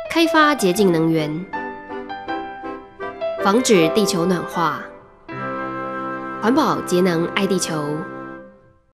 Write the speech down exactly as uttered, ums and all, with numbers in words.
开发洁净能源，防止地球暖化，环保节能爱地球。